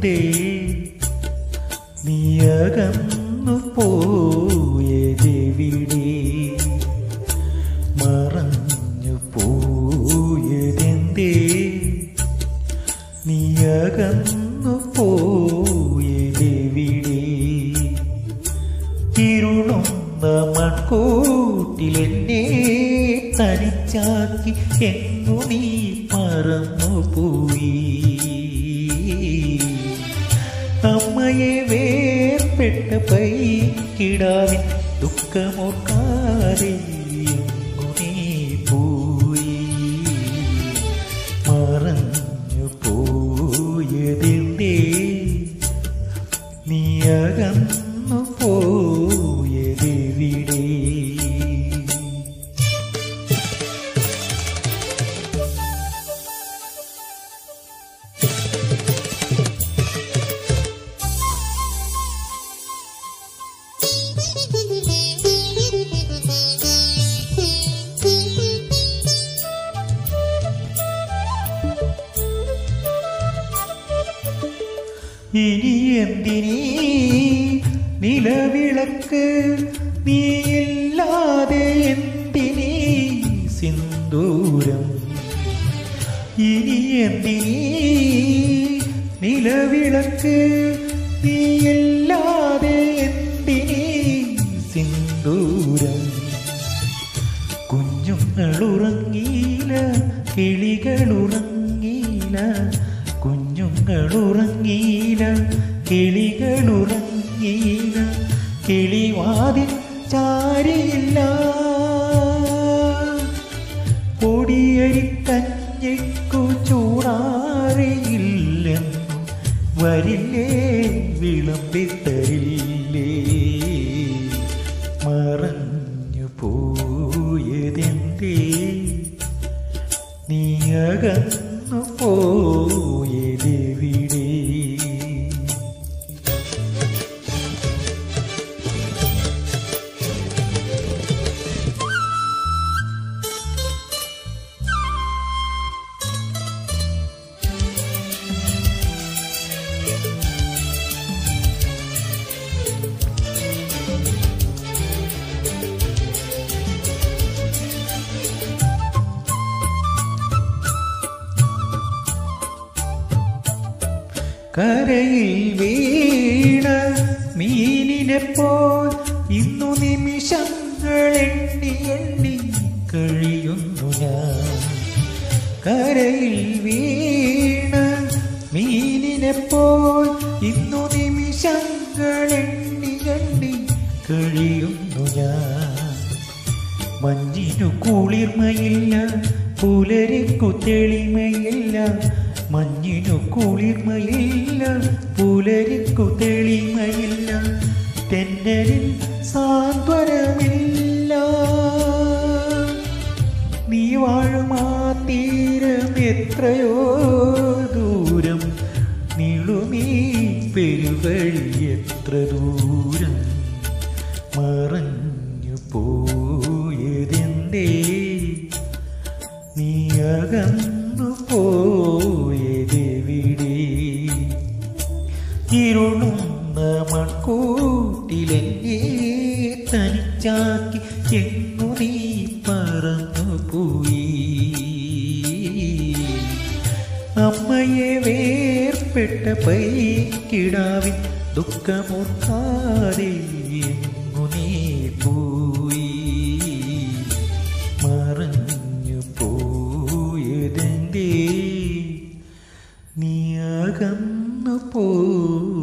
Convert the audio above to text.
പോയതെന്തേ നീ അകന്നു പോയതെവിടെ മറഞ്ഞു പോയതെന്തേ നീ അകന്നു പോയതെവിടെ ഇരുളുന്ന മൺകൂട്ടിലെന്നെ തനിച്ചാക്കി എങ്ങു നീ മറന്നുപോയി അമ്മയെ വേർപെട്ട പൈക്കിടാവിൻ ദുഃഖമോർക്കാതെ എങ്ങു നീ പോയി മറഞ്ഞു പോയതെന്തേ നീ അകന്നു പോയതെവിടെ ഇനി എന്തിനീ നിലവിളക്ക് നീയില്ലാതെ എന്തിനീ സിന്ദൂരം ഇനി എന്തിനീ നിലവിളക്ക് നീയില്ലാതെ എന്തിനീ സിന്ദൂരം കുഞ്ഞുങ്ങളുറങ്ങിയില്ല കിളികളുറങ്ങിയില്ല കുഞ്ഞുങ്ങളുറങ്ങിയില്ല കിളികളുറങ്ങിയില്ല കിളിവാതിൽ ചാരിയില്ല പൊടിയരിക്കഞ്ഞിക്കു ചൂടാറിയില്ലെന്നും വരില്ലേ വിളമ്പിത്തരില്ലേ മറഞ്ഞു പോയതെന്തേ നീ അകന്നു പോയതെവിടെ കരയിൽ വീണ മീനിനെപ്പോൾ ഇന്നു നിമിഷങ്ങൾ എണ്ണി എണ്ണി കഴിയുന്നു ഞാൻ കരയിൽ വീണ മീനിനെപ്പോൾ ഇന്നു നിമിഷങ്ങൾ എണ്ണി എണ്ണി കഴിയുന്നു ഞാൻ മഞ്ഞിനു കുളിർമയില്ല പുലരിക്കു തെളിമയില്ല മഞ്ഞിനു കുളിർമയില്ല പുലരിക്കു തെളിമയില്ല തെന്നലിൽ സാന്ത്വനമില്ല നീ വാഴുമാ തീരം എത്രയോ ദൂരം നീളുമീ പെരുവഴി എത്ര ദൂരം മറഞ്ഞു പോയതെന്തേ നീ അകന്നു പോയതെവിടെ ഇരുളുന്ന മൺകൂട്ടിലെന്നെ തനിച്ചാക്കി എങ്ങു നീ പറന്നു പോയി അമ്മയെ വേർപെട്ട പൈക്കിടാവിൻ ദുഃഖമോർക്കാതെ എങ്ങു നീ പോയി മറഞ്ഞു പോയതെന്തേ നീ അകന്നു പോയി